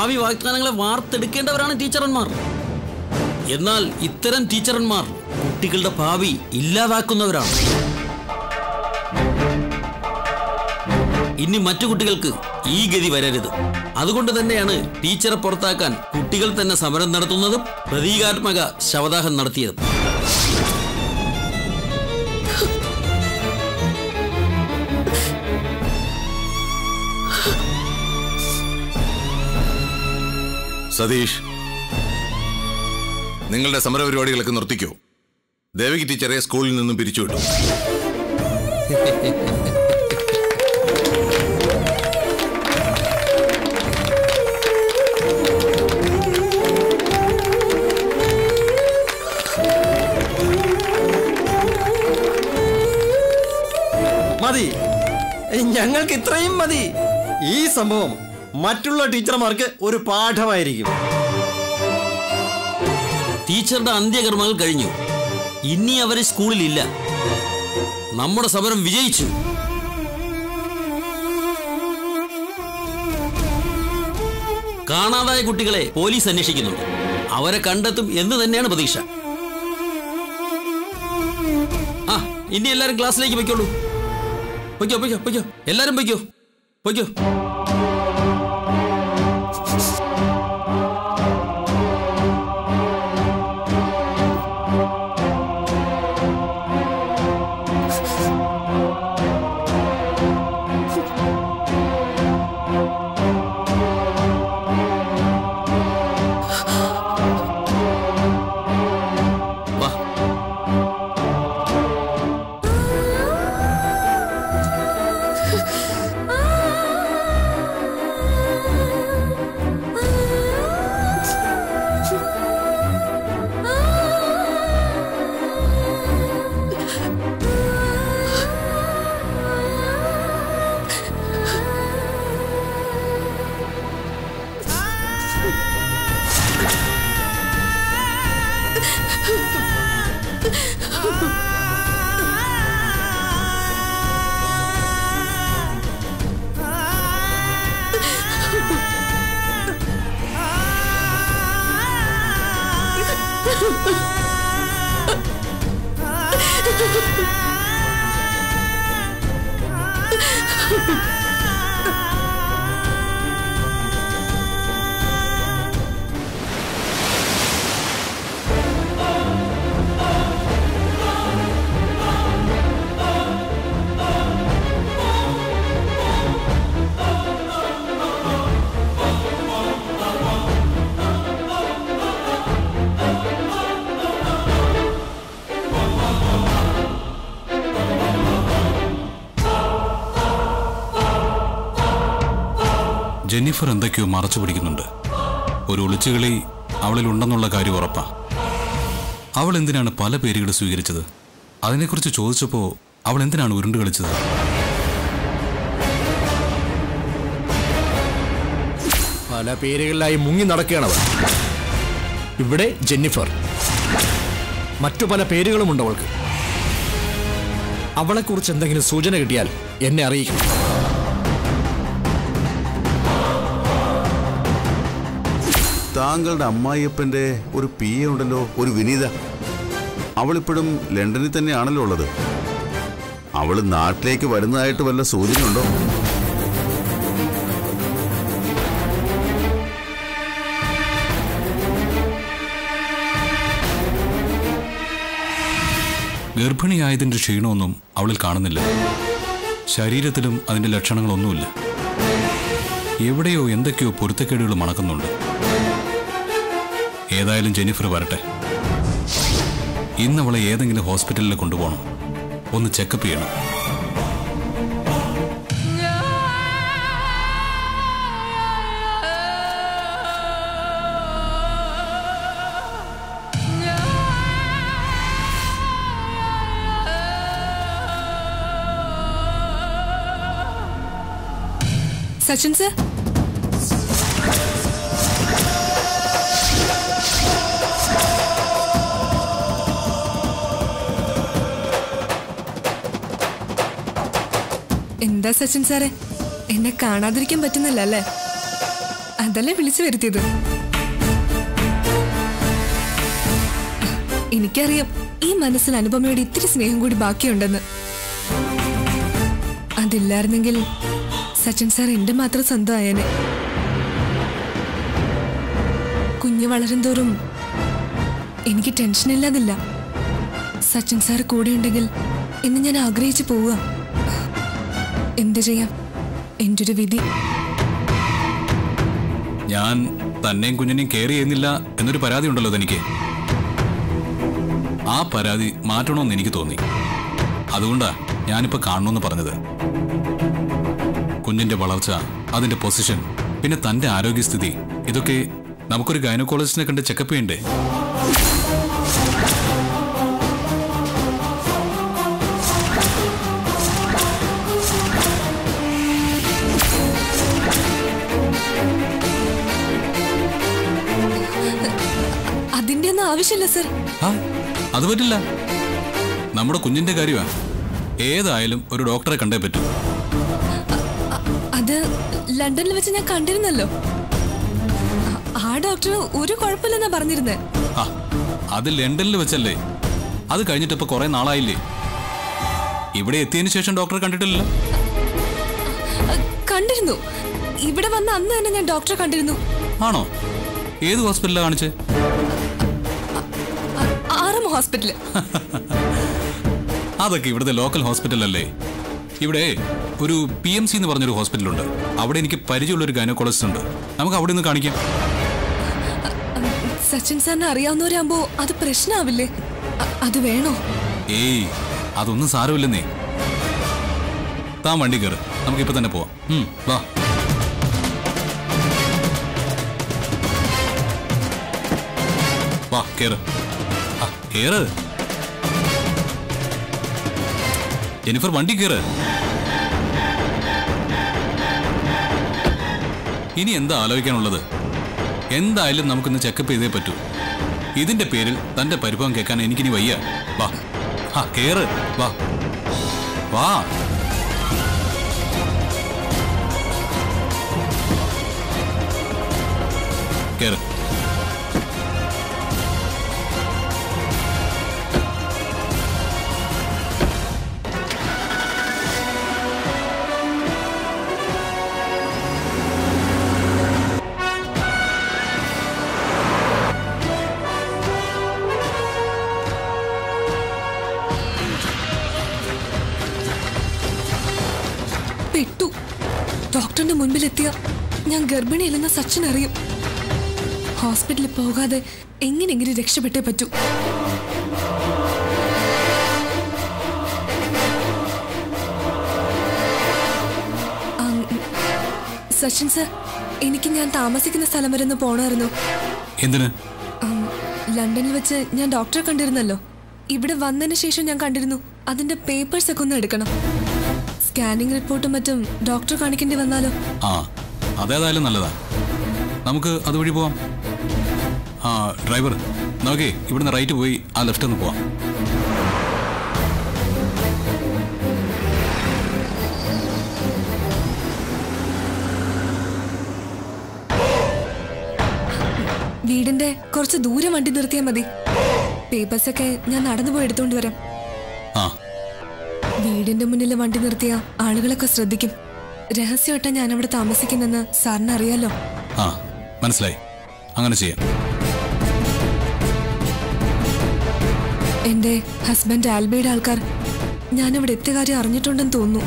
ഭാവി വാഗ്ദാനങ്ങളെ വാർത്തെടുക്കേണ്ടവരാണ് ടീച്ചർമാർ. എന്നാൽ ഇത്തരം ടീച്ചർമാർ കുട്ടികളുടെ ഭാവി ഇല്ലാതാക്കുന്നവരാണ്. ഇനി മറ്റു കുട്ടികൾക്ക് ഈ ഗതി വരരുത്. അതുകൊണ്ട് തന്നെയാണ് ടീച്ചറെ പുറത്താക്കാൻ കുട്ടികൾ തന്നെ സമരം നടത്തുന്നതും പ്രതീകാത്മക ശവദാഹം നടത്തിയതും. സതീഷ്, നിങ്ങളുടെ സമരപരിപാടികളൊക്കെ നിർത്തിക്കോ. ദേവകി ടീച്ചറെ സ്കൂളിൽ നിന്നും പിരിച്ചുവിട്ടു. മതി, ഞങ്ങൾക്ക് ഇത്രയും മതി. ഈ സംഭവം മറ്റുള്ള ടീച്ചർമാർക്ക് ഒരു പാഠമായിരിക്കും. ടീച്ചറുടെ അന്ത്യകർമ്മങ്ങൾ കഴിഞ്ഞു. ഇനി അവര് സ്കൂളിലില്ല. നമ്മുടെ സമരം വിജയിച്ചു. കാണാതായ കുട്ടികളെ പോലീസ് അന്വേഷിക്കുന്നുണ്ട്. അവരെ കണ്ടെത്തും എന്ന് തന്നെയാണ് പ്രതീക്ഷ. ഇനി എല്ലാരും ക്ലാസ്സിലേക്ക് പൊയ്ക്കോളൂ. പൊയ്ക്കോ, എല്ലാരും പൊയ്ക്കോ. ജെന്നിഫർ എന്തൊക്കെയോ മറച്ചു പിടിക്കുന്നുണ്ട്. ഒരു ഒളിച്ചുകളി അവളിൽ ഉണ്ടെന്നുള്ള കാര്യം ഉറപ്പാ. അവൾ എന്തിനാണ് പല പേരുകൾ സ്വീകരിച്ചത്? അതിനെക്കുറിച്ച് ചോദിച്ചപ്പോൾ അവൾ എന്തിനാണ് ഉരുണ്ട് കളിച്ചത്? പല പേരുകളിലായി മുങ്ങി നടക്കുകയാണവൾ. ഇവിടെ ജെന്നിഫർ, മറ്റു പല പേരുകളുമുണ്ട് അവൾക്ക്. അവളെക്കുറിച്ച് എന്തെങ്കിലും സൂചന കിട്ടിയാൽ എന്നെ അറിയിക്കണം. താങ്കളുടെ അമ്മായിയപ്പന്റെ ഒരു PA ഉണ്ടല്ലോ, ഒരു വിനീത. അവളിപ്പോഴും ലണ്ടനിൽ തന്നെയാണല്ലോ ഉള്ളത്. അവള് നാട്ടിലേക്ക് വരുന്നതായിട്ട് വല്ല സൂചനയുണ്ടോ? ഗർഭിണിയായതിന്റെ ക്ഷീണമൊന്നും അവളിൽ കാണുന്നില്ല. ശരീരത്തിലും അതിന്റെ ലക്ഷണങ്ങളൊന്നുമില്ല. എവിടെയോ എന്തൊക്കെയോ പൊരുത്തക്കേടുകൾ മണക്കുന്നുണ്ട്. ഏതായാലും ജെന്നിഫർ വരട്ടെ. ഇന്ന് അവളെ ഏതെങ്കിലും ഹോസ്പിറ്റലിൽ കൊണ്ടുപോകണം. ഒന്ന് ചെക്കപ്പ് ചെയ്യണം. സച്ചിൻ സർ, എന്താ സച്ചിൻ സാറേ, എന്നെ കാണാതിരിക്കാൻ പറ്റുന്നില്ല അല്ലേ? അതല്ലേ വിളിച്ചു വരുത്തിയത്. എനിക്കറിയാം ഈ മനസ്സിൽ അനുപമയോട് ഇത്തിരി സ്നേഹം കൂടി ബാക്കിയുണ്ടെന്ന്. അതില്ലായിരുന്നെങ്കിൽ സച്ചിൻ സാർ എന്റെ മാത്രം സ്വന്തമായേനെ. കുഞ്ഞ് വളരും തോറും എനിക്ക് ടെൻഷനില്ലാതില്ല. സച്ചിൻ സാർ കൂടെ ഉണ്ടെങ്കിൽ എന്ന് ഞാൻ ആഗ്രഹിച്ചു പോവുക. എന്ത് ചെയ്യാം, എൻ്റെ ഒരു വിധി. ഞാൻ തന്നെയും കുഞ്ഞിനെയും കെയർ ചെയ്യുന്നില്ല എന്നൊരു പരാതി ഉണ്ടല്ലോ തനിക്ക്. ആ പരാതി മാറ്റണമെന്ന് എനിക്ക് തോന്നി. അതുകൊണ്ടാ ഞാനിപ്പോ കാണണമെന്ന് പറഞ്ഞത്. കുഞ്ഞിന്റെ വളർച്ച, അതിന്റെ പൊസിഷൻ, പിന്നെ തന്റെ ആരോഗ്യസ്ഥിതി, ഇതൊക്കെ നമുക്കൊരു ഗൈനക്കോളജിസ്റ്റിനെ കണ്ട് ചെക്കപ്പ് ചെയ്യണ്ടേ? അതിന്റെ ഒന്നും ആവശ്യമില്ല സർ. അത് പറ്റില്ല. നമ്മുടെ കുഞ്ഞിന്റെ കാര്യമാ. ഏതായാലും ഒരു ഡോക്ടറെ കണ്ടേ പറ്റൂ. അത് ലണ്ടനിൽ വെച്ച് ഞാൻ കണ്ടിരുന്നല്ലോ. ആ ഡോക്ടർ ഒരു കുഴപ്പമില്ലെന്നാ പറഞ്ഞിരുന്നേ. അത് ലണ്ടനിൽ വെച്ചല്ലേ. അത് കഴിഞ്ഞിട്ട് ഇപ്പൊ കുറെ നാളായില്ലേ. ഇവിടെ എത്തിയതിനു ശേഷം ഡോക്ടറെ കണ്ടിട്ടില്ലല്ലോ. കണ്ടിരുന്നു. ഇവിടെ വന്ന അന്ന് തന്നെ ഞാൻ ഡോക്ടറെ കണ്ടിരുന്നു. ആണോ? ഏത് ഹോസ്പിറ്റലിലാണ് കാണിച്ചേ? ആറം ഹോസ്പിറ്റല്. അതൊക്കെ ഇവിടുത്തെ ലോക്കൽ ഹോസ്പിറ്റൽ അല്ലേ. ഇവിടെ ഒരു PMC എന്ന് പറഞ്ഞൊരു ഹോസ്പിറ്റലുണ്ട്. അവിടെ എനിക്ക് പരിചയമുള്ളൊരു ഗൈനക്കോളജിസ്റ്റ് ഉണ്ട്. നമുക്ക് അവിടെ നിന്ന് കാണിക്കാം. സച്ചിൻ സാറിന് അറിയാവുന്നവരാകുമ്പോ അത് പ്രശ്നമാവില്ലേ? അത് വേണോ? ഏയ്, അതൊന്നും സാരമില്ലെന്നേ. താൻ വണ്ടി കയറ്, നമുക്കിപ്പോ തന്നെ പോവാം. വാ. വാ കേറ്. കേറ് ജെനിഫർ, വണ്ടി കേറ്. ഇനി എന്താ ആലോചിക്കാനുള്ളത്? എന്തായാലും നമുക്കിന്ന് ചെക്കപ്പ് ചെയ്തേ പറ്റൂ. ഇതിന്റെ പേരിൽ തന്റെ പരിഭവം കേൾക്കാൻ എനിക്കിനി വയ്യ. വാ. കേറ്. വാ വാ. കേറ്. പെട്ടു. ഡോക്ടറിന്റെ മുൻപിലെത്തിയ ഞാൻ ഗർഭിണിയല്ലെന്ന് സച്ചിൻ അറിയും. ഹോസ്പിറ്റലിൽ പോകാതെ എങ്ങനെയെങ്കിലും രക്ഷപ്പെട്ടേ പറ്റൂ. സച്ചിൻ സർ, എനിക്ക് ഞാൻ താമസിക്കുന്ന സ്ഥലം വരെ ഒന്ന് പോണമായിരുന്നു. എന്തിന്? ലണ്ടനിൽ വെച്ച് ഞാൻ ഡോക്ടറെ കണ്ടിരുന്നല്ലോ. ഇവിടെ വന്നതിന് ശേഷം ഞാൻ കണ്ടിരുന്നു. അതിന്റെ പേപ്പേഴ്സ് ഒക്കെ ഒന്ന് എടുക്കണം. സ്കാനിങ് റിപ്പോർട്ടും മറ്റും ഡോക്ടറെ കാണിക്കേണ്ടി വന്നാലോ? അതേതായാലും നല്ലതാ. നമുക്ക് അതുവഴി പോവാം. ഡ്രൈവർ, നോക്കേ, ഇവിടുന്ന് റൈറ്റ് പോയി ആ ലെഫ്റ്റ് ഒന്ന് പോവാം. വീടിന്റെ കുറച്ച് ദൂരം വണ്ടി നിർത്തിയാൽ മതി. പേപ്പേഴ്സൊക്കെ ഞാൻ നടന്നു പോയി എടുത്തോണ്ട് വരാം. വീടിന്റെ മുന്നിൽ വണ്ടി നിർത്തിയ ആളുകളൊക്കെ ശ്രദ്ധിക്കും. രഹസ്യമായിട്ടാ ഞാൻ അവിടെ താമസിക്കുന്നെന്ന് സാറിന് അറിയാലോ. മനസ്സിലായി. അങ്ങനെ ചെയ്യാം. എന്റെ ഹസ്ബൻഡ് ആൽബയുടെ ആൾക്കാർ ഞാനിവിടെ എത്തിയ കാര്യം അറിഞ്ഞിട്ടുണ്ടെന്ന് തോന്നുന്നു.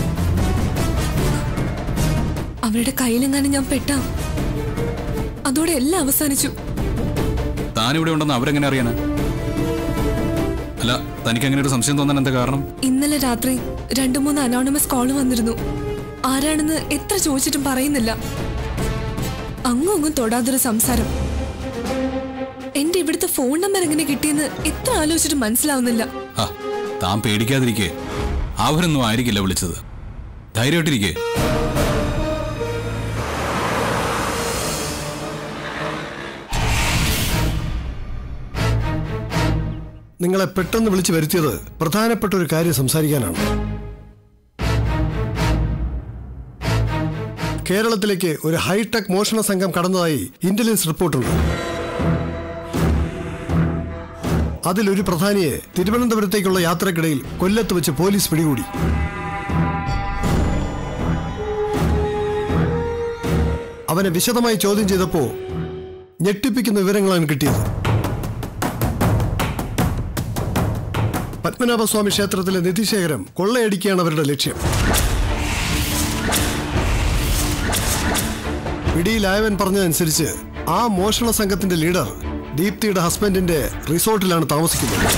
അവരുടെ കയ്യിലെങ്ങാനും ഞാൻ പെട്ടാ അതോടെ എല്ലാം അവസാനിച്ചു. താനിവിടെ ഉണ്ടെന്ന് അവരെങ്ങനെ അറിയാനാ? അല്ല, തനിക്ക് അങ്ങനെ ഒരു സംശയം തോന്നാൻ എന്താ കാരണം? ഇന്നലെ രാത്രി 2-3 അനോണിമസ് കോൾ വന്നിരുന്നു. ആരാണെന്ന് എത്ര ചോദിച്ചിട്ടും പറയുന്നില്ല. അങ്ങും തൊടാതൊരു സംസാരം. എന്റെ ഇവിടുത്തെ ഫോൺ നമ്പർ എങ്ങനെ കിട്ടിയെന്ന് എത്ര ആലോചിച്ചിട്ട് മനസ്സിലാവുന്നില്ല. താൻ പേടിക്കാതിരിക്കേ. അവരൊന്നും ആയിരിക്കില്ല വിളിച്ചത്. ധൈര്യമായിട്ടിരിക്കേ. നിങ്ങളെ പെട്ടെന്ന് വിളിച്ചു വരുത്തിയത് പ്രധാനപ്പെട്ട ഒരു കാര്യം സംസാരിക്കാനാണ്. കേരളത്തിലേക്ക് ഒരു ഹൈടെക് മോഷണ സംഘം കടന്നതായി ഇന്റലിജൻസ് റിപ്പോർട്ടുണ്ട്. അതിലൊരു പ്രധാനിയെ തിരുവനന്തപുരത്തേക്കുള്ള യാത്രക്കിടയിൽ കൊല്ലത്ത് വെച്ച് പോലീസ് പിടികൂടി. അവനെ വിശദമായി ചോദ്യം ചെയ്തപ്പോൾ ഞെട്ടിപ്പിക്കുന്ന വിവരങ്ങളാണ് കിട്ടിയത്. പത്മനാഭസ്വാമി ക്ഷേത്രത്തിലെ നിധിശേഖരം കൊള്ളയടിക്കുകയാണ് അവരുടെ ലക്ഷ്യം. പിടിയിലായവൻ പറഞ്ഞതനുസരിച്ച് ആ മോഷണ സംഘത്തിന്റെ ലീഡർ ദീപ്തിയുടെ ഹസ്ബൻഡിന്റെ റിസോർട്ടിലാണ് താമസിക്കുന്നത്.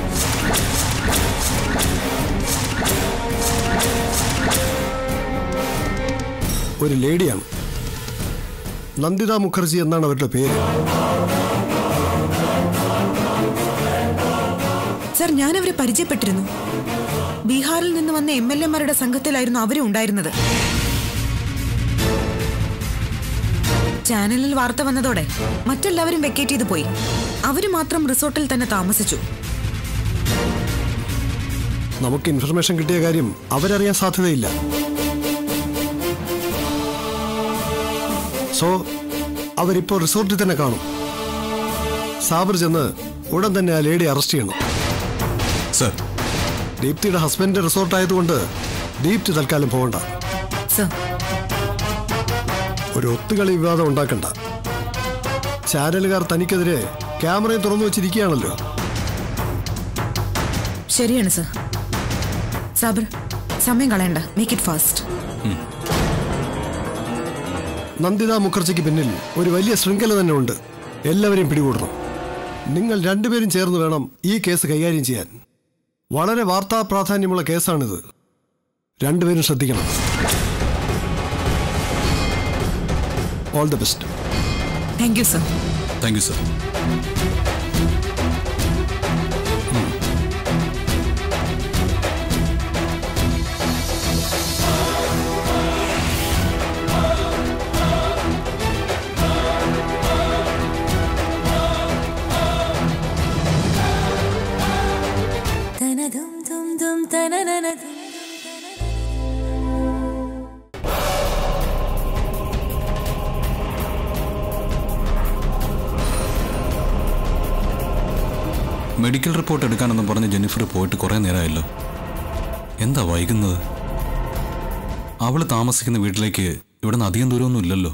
ഒരു ലേഡിയാണ്, നന്ദിത മുഖർജി എന്നാണ് അവരുടെ പേര്. സർ, ഞാൻ അവരെ പരിചയപ്പെട്ടിരുന്നു. ബീഹാറിൽ നിന്ന് വന്ന MLA-മാരുടെ സംഘത്തിലായിരുന്നു അവരും ഉണ്ടായിരുന്നത്. ചാനലിൽ വാർത്ത വന്നതോടെ മറ്റെല്ലാവരും വെക്കേറ്റ് ചെയ്ത് പോയി. അവര് മാത്രം റിസോർട്ടിൽ തന്നെ താമസിച്ചു. നമുക്ക് ഇൻഫർമേഷൻ കിട്ടിയ കാര്യം അവരറിയാൻ സാധ്യതയില്ല. സോ അവരിപ്പോ റിസോർട്ടിൽ തന്നെ കാണും. സാബർ ചെന്ന് ഉടൻ തന്നെ ആ ലേഡി അറസ്റ്റ് ചെയ്യണം. സർ, ദീപ്തിയുടെ ഹസ്ബൻഡിന്റെ റിസോർട്ട് ആയതുകൊണ്ട് ദീപ്തി തൽക്കാലം പോകണ്ട. സർ, ഒരു ഒത്തുകളി വിവാദം ഉണ്ടാക്കണ്ട. ചാനലുകാർ തനിക്കെതിരെ ക്യാമറയും തുറന്നു വെച്ചിരിക്കുകയാണല്ലോ. ശരിയാണ് സർ. സാബർ, സമയം കളയണ്ട, മേക്ക് ഇറ്റ് ഫാസ്റ്റ്. നന്ദിത മുഖർജിക്ക് പിന്നിൽ ഒരു വലിയ ശൃംഖല തന്നെ ഉണ്ട്. എല്ലാവരെയും പിടികൂടണം. നിങ്ങൾ രണ്ടുപേരും ചേർന്ന് വേണം ഈ കേസ് കൈകാര്യം ചെയ്യാൻ. വളരെ വാർത്താ പ്രാധാന്യമുള്ള കേസാണിത്. രണ്ടുപേരും ശ്രദ്ധിക്കണം. All the best. Thank you sir. Thank you sir. Medical report എടുക്കാനെന്നും പറഞ്ഞ് ജെന്നിഫർ പോയിട്ട് കുറേ നേരമായല്ലോ. എന്താ വൈകുന്നത്? അവൾ താമസിക്കുന്ന വീട്ടിലേക്ക് ഇവിടെ നിന്ന് അധികം ദൂരമൊന്നും ഇല്ലല്ലോ.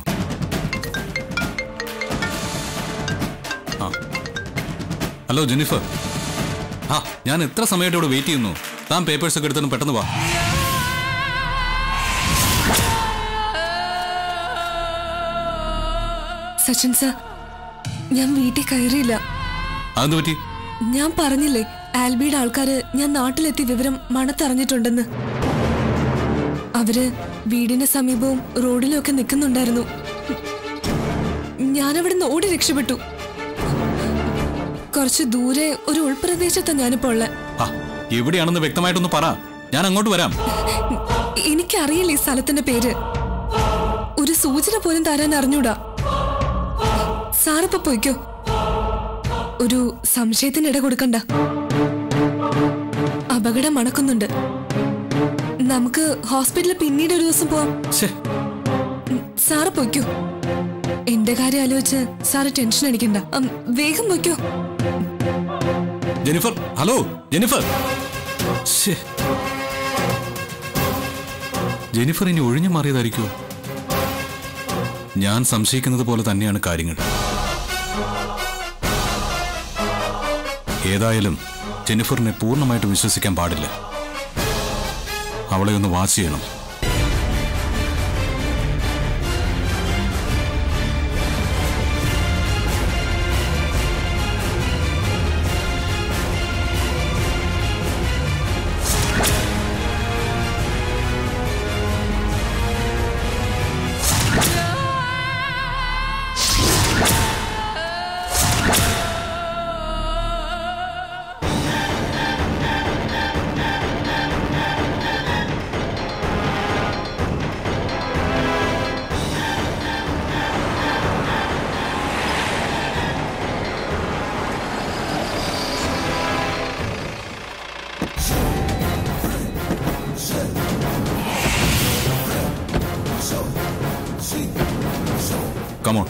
ആ, ഹലോ ജെന്നിഫർ. ആ, ഞാൻ എത്ര സമയമായിട്ട് ഇവിടെ വെയിറ്റ് ചെയ്യുന്നു. താൻ പേപ്പേഴ്സ് ഒക്കെ എടുത്തൊന്ന് പെട്ടെന്ന് വാ. സച്ചിൻ സർ, ഞാൻ വീട്ടിൽ കയറിയില്ല. അതെന്ത് പറ്റി? ഞാൻ പറഞ്ഞില്ലേ, ആൽബിയുടെ ആൾക്കാര് ഞാൻ നാട്ടിലെത്തിയ വിവരം മണത്തറിഞ്ഞിട്ടുണ്ടെന്ന്. അവര് വീടിന് സമീപവും റോഡിലും ഒക്കെ നിൽക്കുന്നുണ്ടായിരുന്നു. ഞാനവിടുന്ന് ഓടി രക്ഷപ്പെട്ടു. കുറച്ച് ദൂരെ ഒരു ഉൾപ്രദേശത്താണ് ഞാനിപ്പോ ഉള്ള. എവിടെയാണെന്ന് വ്യക്തമായിട്ടൊന്ന് പറ, ഞാൻ അങ്ങോട്ട് വരാം. എനിക്കറിയില്ല ഈ സ്ഥലത്തിന്റെ പേര്. ഒരു സൂചന പോലും തരാൻ അറിഞ്ഞൂടാ. സാറിപ്പോ പോയിക്കോ. ഒരു സംശയത്തിന് ഇട കൊടുക്കണ്ട. അപകടം മണക്കുന്നുണ്ട്. നമുക്ക് ഹോസ്പിറ്റലിൽ പിന്നീട് ഒരു ദിവസം പോവാം. സാറ് പോയിക്കോ. എന്റെ കാര്യം ആലോചിച്ച് സാറ് ടെൻഷൻ അടിക്കണ്ട. വേഗം പോയിക്കോ. Jennifer, hello Jennifer. ജെന്നിഫർ ഇനി ഒഴിഞ്ഞു മാറിയതായിരിക്കുമോ? ഞാൻ സംശയിക്കുന്നത് പോലെ തന്നെയാണ് കാര്യങ്ങൾ. ഏതായാലും ജെന്നിഫറിനെ പൂർണ്ണമായിട്ട് വിശ്വസിക്കാൻ പാടില്ല. അവളെ ഒന്ന് വാച്ച് ചെയ്യണം. കമോൺ.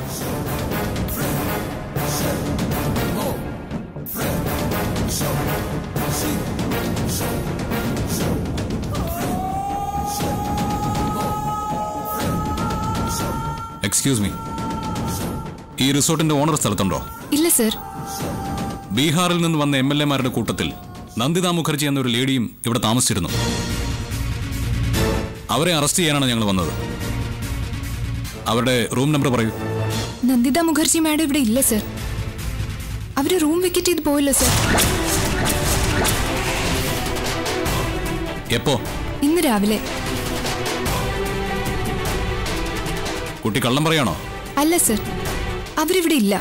എക്സ്ക്യൂസ് മീ, ഈ റിസോർട്ടിന്റെ ഓണർ സ്ഥലത്തുണ്ടോ? ഇല്ല സർ. ബീഹാറിൽ നിന്ന് വന്ന MLA-മാരുടെ കൂട്ടത്തിൽ നന്ദിത മുഖർജി എന്നൊരു ലേഡിയും ഇവിടെ താമസിച്ചിരുന്നു. അവരെ അറസ്റ്റ് ചെയ്യാനാണ് ഞങ്ങൾ വന്നത്. അവരുടെ റൂം നമ്പർ പറയൂ. നന്ദിത മുഖർജി മാഡം ഇവിടെ ഇല്ല സർ. അവര് റൂം വെക്കറ്റ് ചെയ്ത് പോയില്ല സർ. എപ്പോ? ഇന്ന് രാവിലെ. കുട്ടി കള്ളം പറയാണോ? അല്ല സർ, അവരിവിടെ ഇല്ല.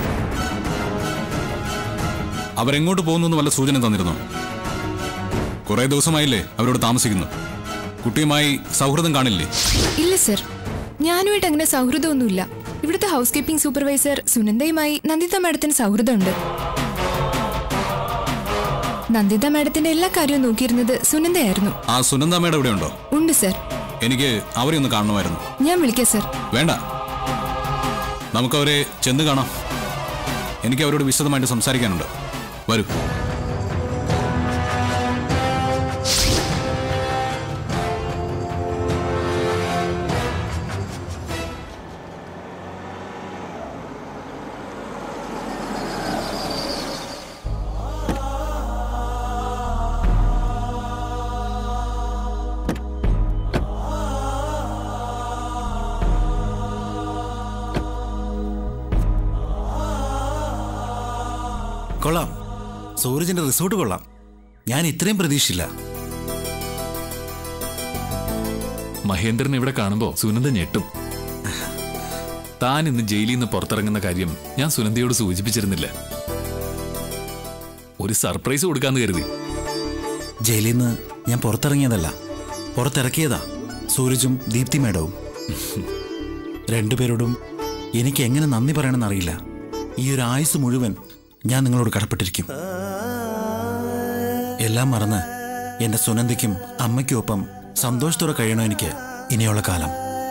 അവരെങ്ങോട്ട് പോകുന്നു എന്ന് വല്ല സൂചന തന്നിരുന്നോ? കുറെ ദിവസമായില്ലേ അവരോട് താമസിക്കുന്നു. കുട്ടിയുമായി സൗഹൃദം കാണില്ലേ? ഇല്ല സർ, ഞാനുമായിട്ട് അങ്ങനെ സൗഹൃദമൊന്നുമില്ല. ഇവിടുത്തെ ഹൗസ് കീപ്പിംഗ് സൂപ്പർവൈസർ സുനന്ദയുമായി നന്ദിത മാഡത്തിന് സൗഹൃദമുണ്ട്. നന്ദിത മാഡത്തിന്റെ എല്ലാ കാര്യവും നോക്കിയിരുന്നത് സുനന്ദയായിരുന്നു. ആ സുനന്ദ മാഡം ഇവിടെ ഉണ്ടോ? ഉണ്ട് സർ. എനിക്ക് അവരെ ഒന്ന് കാണണമായിരുന്നു. ഞാൻ വിളിക്കാം സർ. വേണ്ട, നമുക്കവരെ ചെന്ന് കാണാം. എനിക്ക് അവരോട് വിശദമായിട്ട് സംസാരിക്കാനുണ്ട്. വരൂ. കൊള്ളാം, സൂരജിന്റെ റിസോർട്ട് കൊള്ളാം. ഞാൻ ഇത്രയും പ്രതീക്ഷിച്ചില്ല. മഹേന്ദ്രൻ ഇവിടെ കാണുമ്പോ സുനന്ദ ഞെട്ടും. താൻ ഇന്ന് ജയിലിൽ നിന്ന് പുറത്തിറങ്ങുന്ന കാര്യം ഞാൻ സുനന്ദയോട് സൂചിപ്പിച്ചിരുന്നില്ല. ഒരു സർപ്രൈസ് കൊടുക്കാന്ന് കരുതി. ജയിലിൽ നിന്ന് ഞാൻ പുറത്തിറങ്ങിയതല്ല, പുറത്തിറക്കിയതാ സൂരജും ദീപ്തി മേഡവും. രണ്ടുപേരോടും എനിക്ക് എങ്ങനെ നന്ദി പറയണമെന്നറിയില്ല. ഈ ഒരു ആയുസ് മുഴുവൻ ഞാൻ നിങ്ങളോട് കടപ്പെട്ടിരിക്കും. എല്ലാം മറന്ന് എൻ്റെ സുനന്ദയ്ക്കും അമ്മയ്ക്കൊപ്പം സന്തോഷത്തോടെ കഴിയണം എനിക്ക് ഇനിയുള്ള കാലം.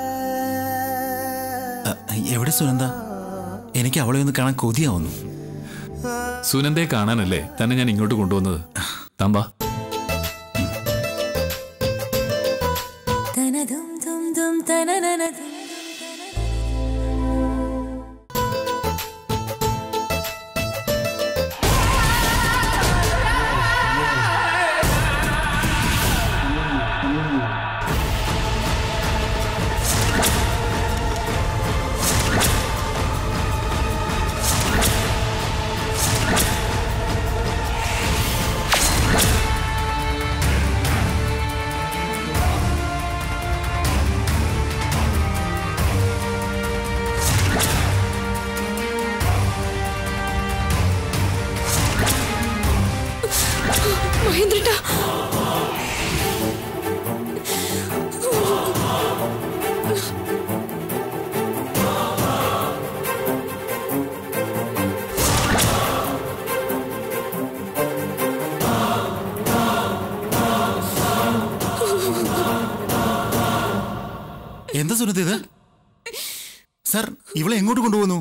എവിടെ സുനന്ദ? എനിക്ക് അവളെ ഒന്ന് കാണാൻ കൊതിയാവുന്നു. സുനന്ദയെ കാണാനല്ലേ തന്നെ ഞാൻ ഇങ്ങോട്ട് കൊണ്ടുവന്നത്. താമ്പാ. മഹേന്ദ്രേട്ടാ, എന്താ സുനന്ദ ഇത്? സാർ, ഇവളെ എങ്ങോട്ട് കൊണ്ടുപോകുന്നു?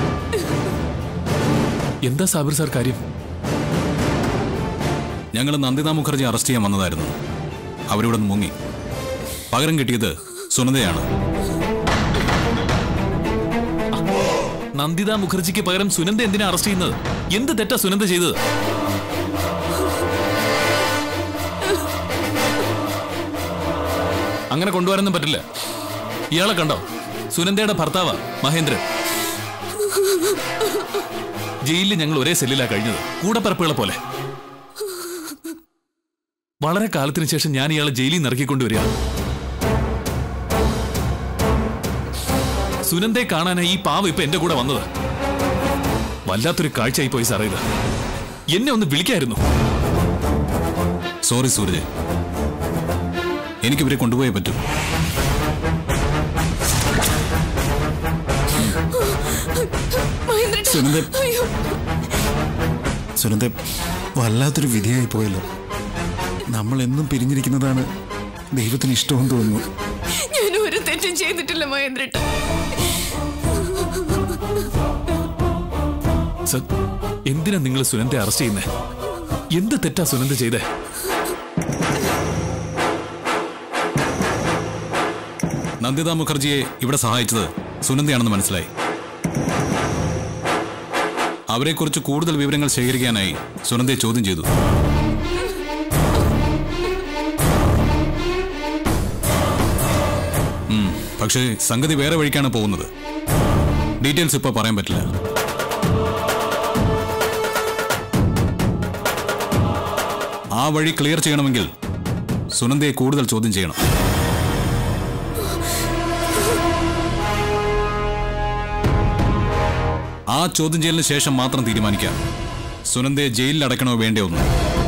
എന്താ സാബിർ സാർ കാര്യം? ഞങ്ങൾ നന്ദിത മുഖർജി അറസ്റ്റ് ചെയ്യാൻ വന്നതായിരുന്നു. അവരിവിടെ നിന്ന് മുങ്ങി. പകരം കിട്ടിയത് സുനന്ദയാണ്. നന്ദിത മുഖർജിക്ക് പകരം സുനന്ദ എന്തിനാ അറസ്റ്റ് ചെയ്യുന്നത്? എന്ത് തെറ്റാ സുനന്ദ ചെയ്തത്? അങ്ങനെ കൊണ്ടുവരാനൊന്നും പറ്റില്ല. ഇയാളെ കണ്ടോ? സുനന്ദയുടെ ഭർത്താവാ മഹേന്ദ്രൻ. ജയിലിൽ ഞങ്ങൾ ഒരേ സെല്ലിലാ കഴിഞ്ഞത്, കൂടപ്പറപ്പുകളെ പോലെ. വളരെ കാലത്തിന് ശേഷം ഞാൻ ഇയാളെ ജയിലിൽ നിന്ന് ഇറക്കിക്കൊണ്ടുവരിക. സുനന്ദയെ കാണാനായി ഈ പാവ ഇപ്പൊ എന്റെ കൂടെ വന്നത്. വല്ലാത്തൊരു കാഴ്ചയായി പോയി സാറേ ഇത്. എന്നെ ഒന്ന് വിളിക്കായിരുന്നു. സോറി സൂരജ്, എനിക്കിവരെ കൊണ്ടുപോയേ പറ്റൂ. സുനന്ദ, വല്ലാത്തൊരു വിധിയായി പോയല്ലോ. നമ്മൾ എന്നും പിരിഞ്ഞിരിക്കുന്നതാണ് ദൈവത്തിന് ഇഷ്ടമെന്ന് തോന്നുന്നു. ഞാൻ ഒരു തെറ്റും ചെയ്തിട്ടില്ല മഹേന്ദ്രേട്ടാ. സർ, എന്തിനാ നിങ്ങൾ സുനന്ദയെ അറസ്റ്റ് ചെയ്യുന്നേ? എന്ത് തെറ്റാ സുനന്ദ ചെയ്തേ? നന്ദിത മുഖർജിയെ ഇവിടെ സഹായിച്ചത് സുനന്ദയാണെന്ന് മനസ്സിലായി. അവരെക്കുറിച്ച് കൂടുതൽ വിവരങ്ങൾ ശേഖരിക്കാനായി സുനന്ദയെ ചോദ്യം ചെയ്തു. പക്ഷേ സംഗതി വേറെ വഴിക്കാണ് പോകുന്നത്. ഡീറ്റെയിൽസ് ഇപ്പോൾ പറയാൻ പറ്റില്ല. ആ വഴി ക്ലിയർ ചെയ്യണമെങ്കിൽ സുനന്ദയെ കൂടുതൽ ചോദ്യം ചെയ്യണം. ആ ചോദ്യം ചെയ്യലിന് ശേഷം മാത്രം തീരുമാനിക്കാം സുനന്ദയെ ജയിലിൽ അടയ്ക്കണോ വേണ്ടയോ ഒന്ന്.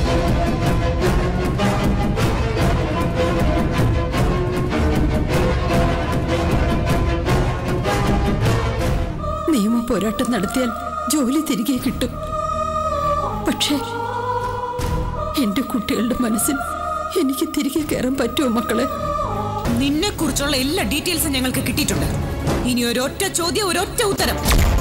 നിയമ പോരാട്ടം നടത്തിയാൽ ജോലി തിരികെ കിട്ടും. പക്ഷേ എന്റെ കുട്ടികളുടെ മനസ്സിൽ എനിക്ക് തിരികെ കയറാൻ പറ്റുമോ മക്കളെ? നിന്നെ കുറിച്ചുള്ള എല്ലാ ഡീറ്റെയിൽസും ഞങ്ങൾക്ക് കിട്ടിയിട്ടുണ്ട്. ഇനി ഒരൊറ്റ ചോദ്യം, ഒരൊറ്റ ഉത്തരം.